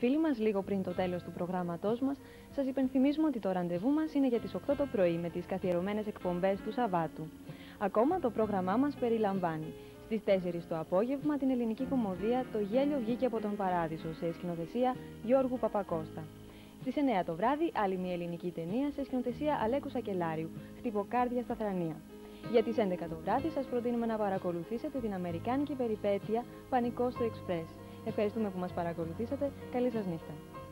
φίλοι μας, λίγο πριν το τέλος του προγράμματός μας, σας υπενθυμίζουμε ότι το ραντεβού μας είναι για τις 8 το πρωί με τις καθιερωμένες εκπομπές του Σαββάτου. Ακόμα το πρόγραμμά μας περιλαμβάνει στις 4 το απόγευμα την ελληνική κομμωδία «Το γέλιο βγήκε από τον Παράδεισο» σε σκηνοθεσία Γιώργου Παπακώστα. Στις 9 το βράδυ άλλη μια ελληνική ταινία σε σκηνοθεσία Αλέκου Σακελάριου, «Χτυποκάρδια στα Θρανία». Για τις 11 το βράδυ σας προτείνουμε να παρακολουθήσετε την αμερικάνικη περιπέτεια «Πανικός στο Εξπρές». Ευχαριστούμε που μας παρακολουθήσατε. Καλή σας νύχτα.